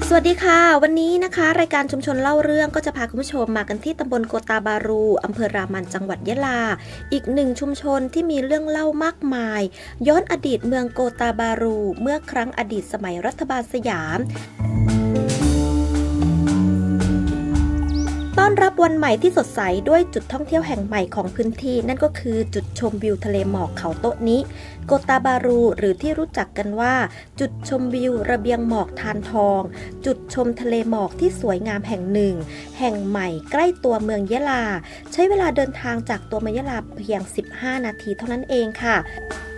สวัสดีค่ะวันนี้นะคะรายการชุมชนเล่าเรื่องก็จะพาคุณผู้ชมมากันที่ตำบลโกตาบารูอำเภอรามันจังหวัดยะลาอีกหนึ่งชุมชนที่มีเรื่องเล่ามากมายย้อนอดีตเมืองโกตาบารูเมื่อครั้งอดีตสมัยรัฐบาลสยามต้อนรับวันใหม่ที่สดใสด้วยจุดท่องเที่ยวแห่งใหม่ของพื้นที่นั่นก็คือจุดชมวิวทะเลหมอกเขาโต๊ะนี้โกตาบารูหรือที่รู้จักกันว่าจุดชมวิวระเบียงหมอกทานทองจุดชมทะเลหมอกที่สวยงามแห่งหนึ่งแห่งใหม่ใกล้ตัวเมืองยะลาใช้เวลาเดินทางจากตัวเมืองยะลาเพียง15นาทีเท่านั้นเองค่ะ